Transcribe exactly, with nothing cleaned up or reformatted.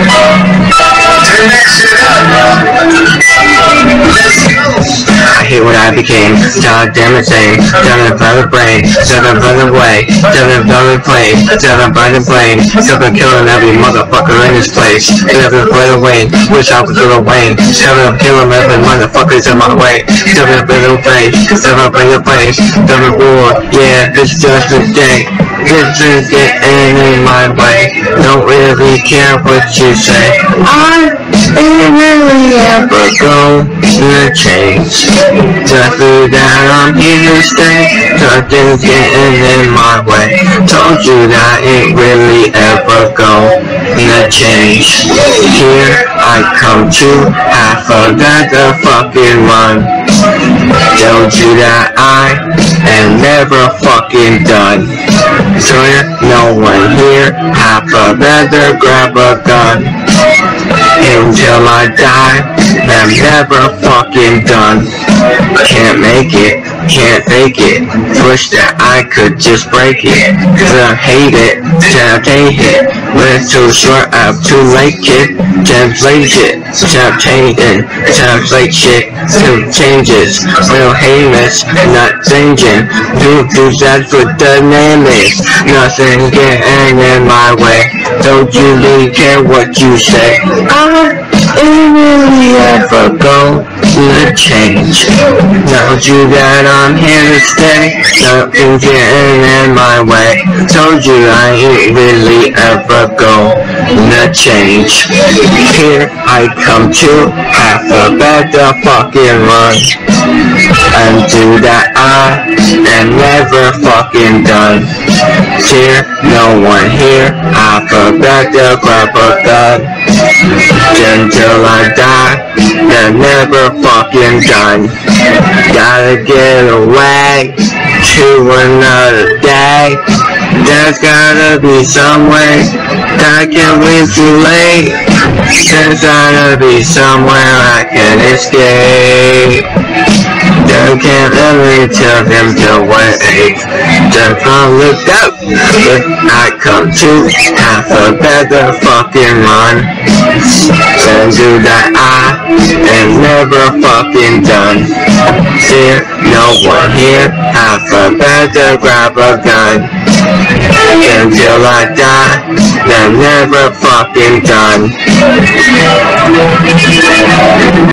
I hate what I became, god damn it same, done it by the brain, done it by the way, done it by the plane, done it by the plane, something killing every motherfucker in this place, done it by the way, wish I was Lil Wayne, done it killing every motherfuckers in my way, done it by the place, done it by the place, done it war, yeah, it's just a day, this is getting in my way, don't really care what you say, I ain't really ever gonna change. Just so that I'm here to stay, nothing's getting in my way. Told you that ain't really ever gonna change. Here I come to half of that the fucking run. Told you that I am never fucking done. So no one here, half of that the grab a gun. Until I die, I'm never fucking done. Can't make it, can't fake it. Wish that I could just break it. Cause I hate it, can't take it. When it's too short, I'm too late, kid. Translate shit, stop changing. Translate shit, still changes. Real heinous, not changing. Do do that for the name is. Nothing getting in my way. Don't you really care what you say? I ain't really ever gonna change. Told you that I'm here to stay. Nothing's getting in my way. Told you I ain't really ever gonna change. Here I come to half a better fucking run. And do that I am never fucking done. Here, no one here, half a better grab a gun. Until I die, they're never fucking done. Gotta get away to another day. There's gotta be some way that I can win too late. There's gotta be somewhere I can escape. They can't ever tell them to wait. Just gonna look up, but I come to half a better fucking run. And do that I am never fucking done. Here, no one here, half a better grab a gun. Until I die, they're never fucking done.